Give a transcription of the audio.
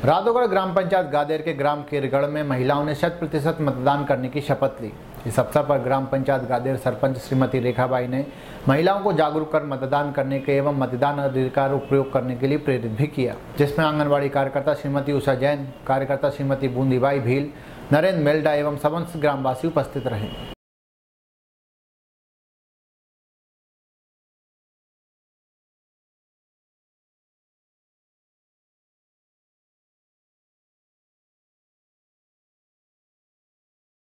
राधोगढ़ ग्राम पंचायत गादेर के ग्राम केरगढ़ में महिलाओं ने 100% मतदान करने की शपथ ली। इस अवसर पर ग्राम पंचायत गादेर सरपंच श्रीमती रेखाबाई ने महिलाओं को जागरूक कर मतदान करने के एवं मतदान अधिकार उपयोग करने के लिए प्रेरित भी किया, जिसमें आंगनबाड़ी कार्यकर्ता श्रीमती उषा जैन, कार्यकर्ता श्रीमती बूंदीबाई भील, नरेंद्र मेल्डा एवं समस्त ग्रामवासी उपस्थित रहे।